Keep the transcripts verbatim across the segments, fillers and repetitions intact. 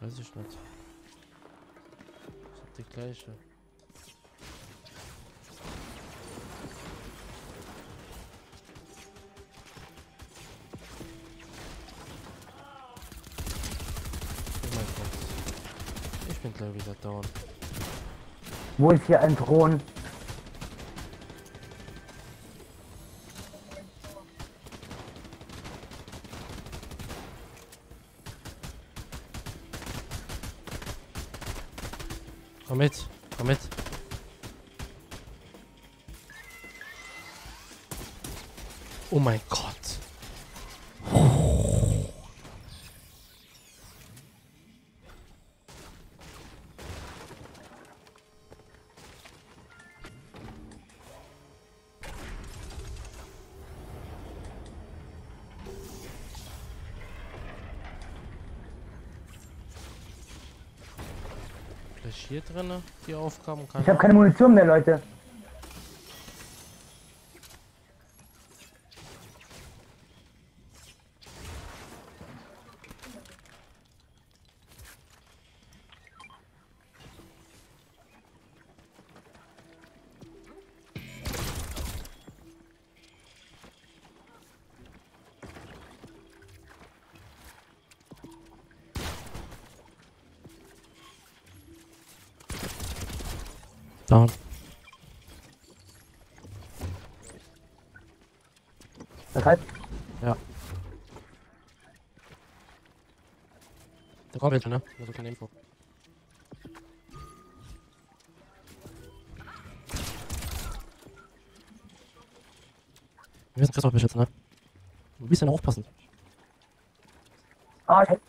Weiß ich nicht. Ich hab die gleiche. Oh mein Gott. Ich bin gleich wieder down. Wo ist hier ein Thron? Komm mit, komm mit. Oh mein Gott. Vielleicht hier drin die Aufgaben kann. Ich habe keine Munition mehr, Leute. Down. Das heißt, Ja. Der kommt jetzt, ne? Also keine Info. Wir müssen Christoph beschützen, ne? Ein bisschen aufpassen. ah, ich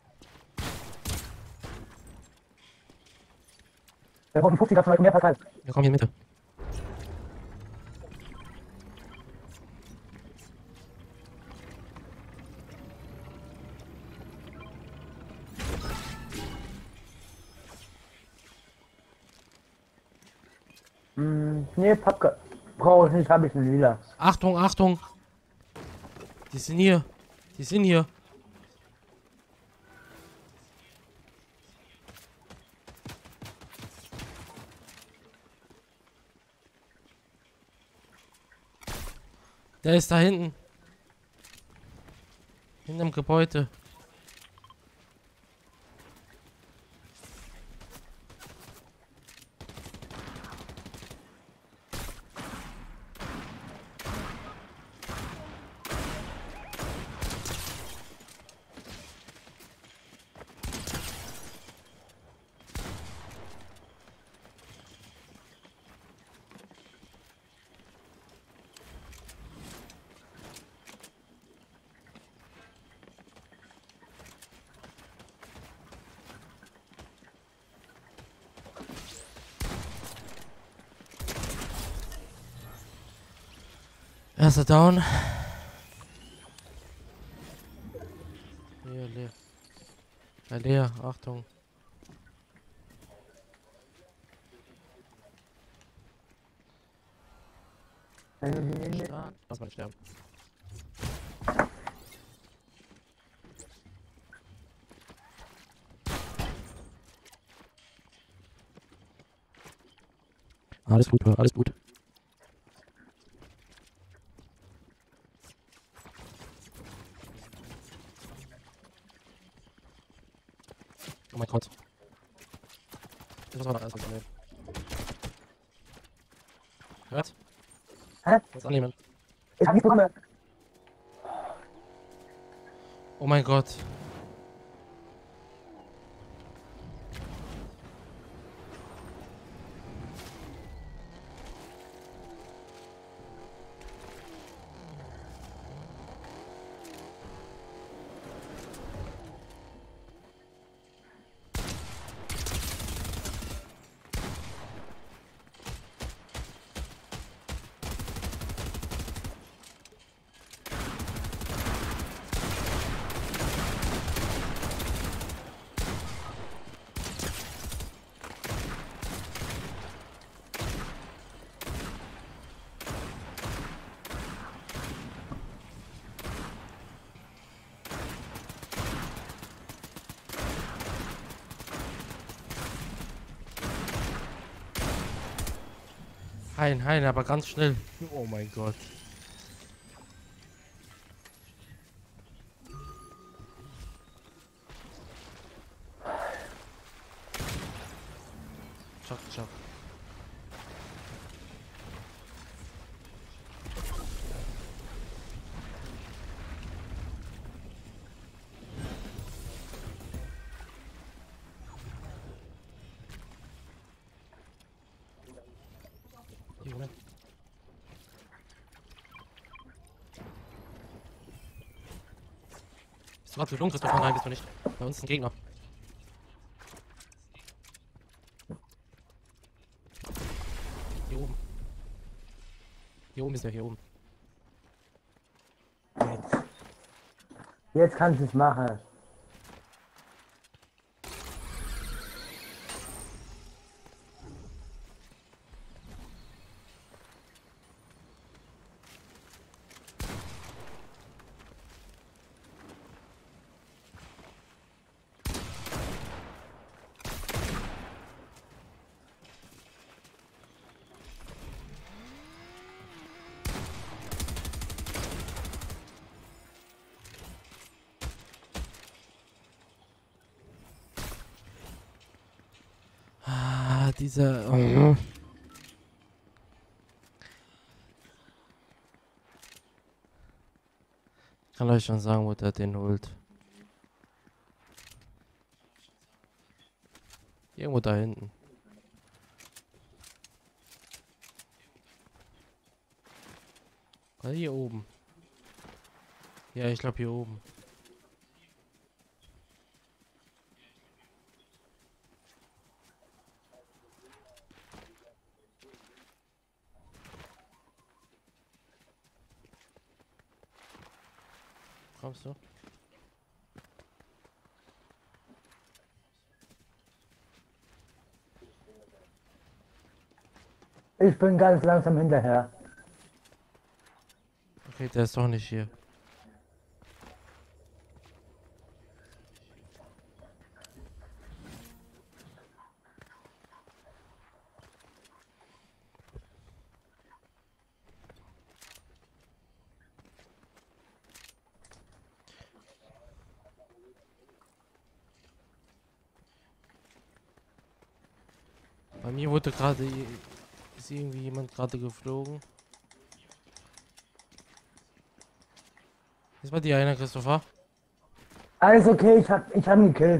Wir brauchen fünfzig, das mehr Partei. Wir kommen hier in die Mitte. Hm, nee, Pappe. Brauche ich nicht, habe ich einen Lila. Achtung, Achtung! Die sind hier. Die sind hier. Der ist da hinten. In dem Gebäude. Erster Down. Hier, leer. Ja, leer, Achtung. Ja, lass mal sterben. Alles gut, alles gut. Oh mein Gott. Das war noch alles annehmen. Hört? Hä? Was annehmen? Ich hab nichts bekommen. Oh mein Gott. Heilen, heilen, aber ganz schnell. Oh mein Gott. Schock, schock. Hier, Moment. Bist du gerade geflogen, Christoph? Nein, bist du nicht. Bei uns ist ein Gegner. Hier oben. Hier oben ist er, hier oben. Jetzt. Jetzt kannst du es machen. Ah, dieser... Oh. Ich kann euch schon sagen, wo der den holt. Irgendwo da hinten. Oder hier oben. Ja, ich glaube hier oben. Kommst du? Ich bin ganz langsam hinterher. Okay, der ist doch nicht hier. Bei mir wurde gerade... Ist irgendwie jemand gerade geflogen. Ist bei dir einer, Christopher? Alles okay, ich hab, ich hab ihn gekillt.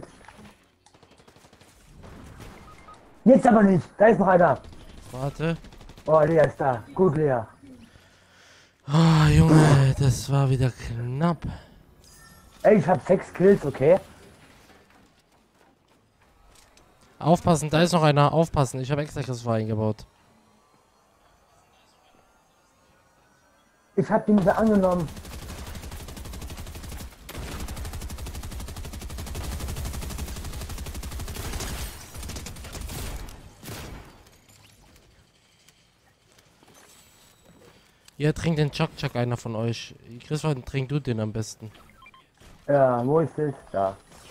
Jetzt aber nicht. Da ist noch einer. Warte. Oh, Lea ist da. Gut, Lea. Ah, Junge, das war wieder knapp. Ey, ich hab sechs Kills, okay? Aufpassen, da ist noch einer. Aufpassen, ich habe extra Christopher eingebaut. Ich hab den wieder angenommen. Ja, trink den Chuck Chuck, einer von euch. Christopher, trink du den am besten. Ja, wo ist es? Da.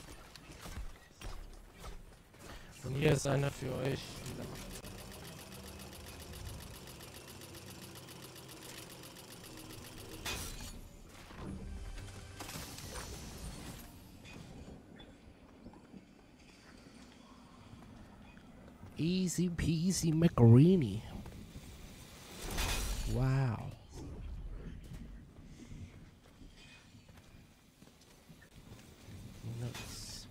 Und hier ist einer für euch. Easy peasy macaroni. Wow. Nice.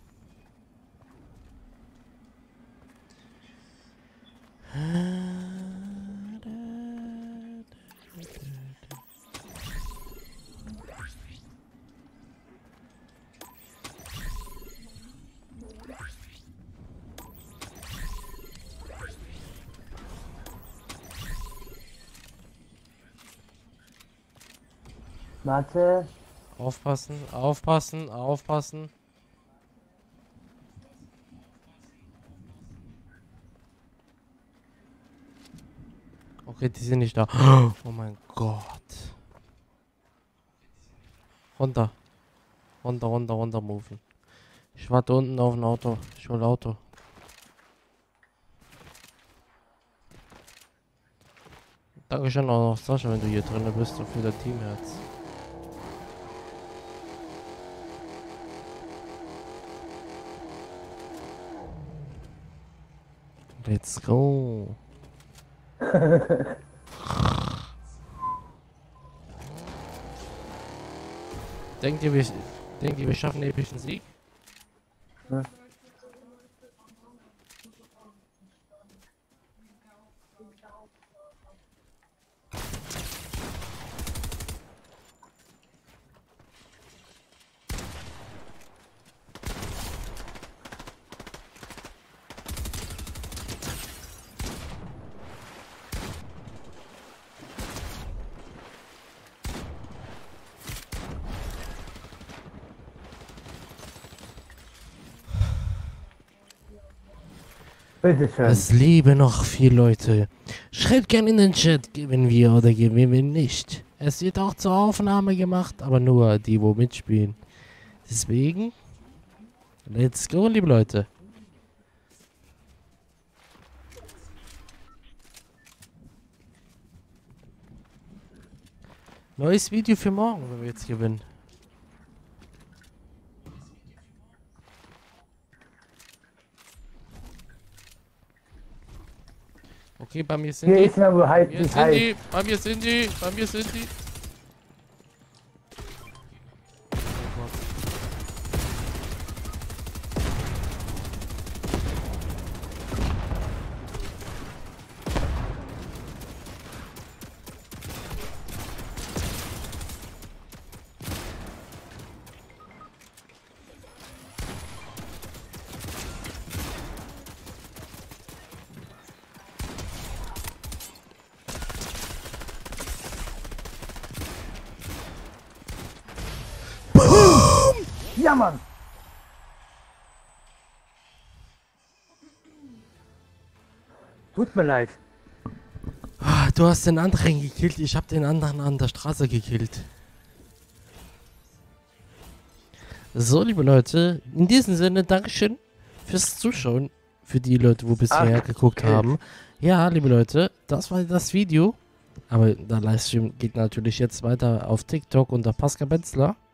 Warte. Aufpassen, aufpassen, aufpassen. Okay, die sind nicht da. Oh mein Gott. Runter. Runter, runter, runter, moven. Ich warte unten auf ein Auto. Ich hol Auto. Dankeschön auch noch, Sascha, wenn du hier drin bist und für dein Teamherz. Let's go. Denkt ihr, wir, denkt ihr, wir schaffen einen epischen Sieg? Hm. Bitteschön. Es leben noch vier Leute. Schreibt gerne in den Chat, gewinnen wir oder gewinnen wir nicht. Es wird auch zur Aufnahme gemacht, aber nur die, wo mitspielen. Deswegen, let's go, liebe Leute. Neues Video für morgen, wenn wir jetzt gewinnen. Okay, bei mir sind Hier die. ist mir aber halt Bei mir nicht sind heiß. die. Bei mir sind die. Bei mir sind die. Oh Gott. Ja, Mann. Tut mir leid. Ah, du hast den anderen gekillt, ich habe den anderen an der Straße gekillt. So, liebe Leute, in diesem Sinne, Dankeschön fürs Zuschauen. Für die Leute, wo bisher Ach, geguckt okay. haben. Ja, liebe Leute, das war das Video. Aber der Livestream geht natürlich jetzt weiter auf TikTok unter Pascal Benzler.